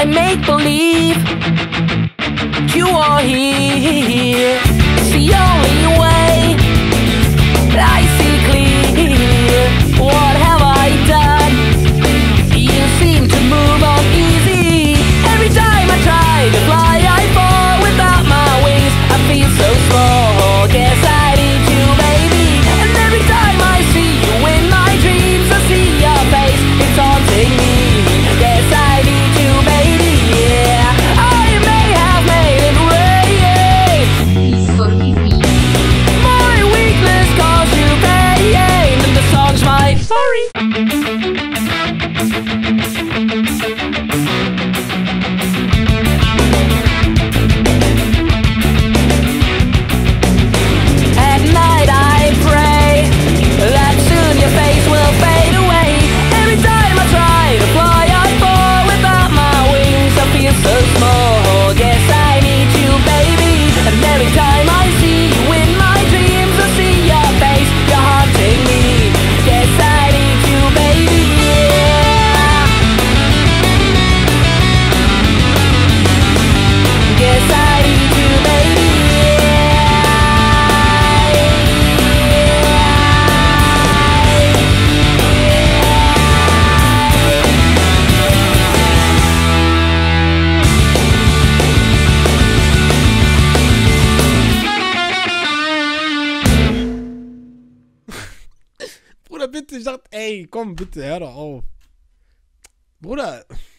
make believe you are here. It's the only way I see clear. What have I done? You seem to move on easy. Every time I try to fly, I fall without my wings. I feel so small. Guess I need you, baby. And every time I see you in my dreams, I see your face. It's haunting me. Guess I need you, baby. Yeah, I may have made it rain. My weakness caused you pain, and the song's my sorry. At night I pray that soon your face will fade away. Every time I try to fly, I fall without my wings. I feel so small. Guess I need you, baby. And every time I see you in my dreams, I see your face. You're haunting me. Guess I need you, baby. Yeah. Guess I need you, baby. Bruder, bitte, ich dachte, ey, komm, bitte, hör doch auf. Bruder,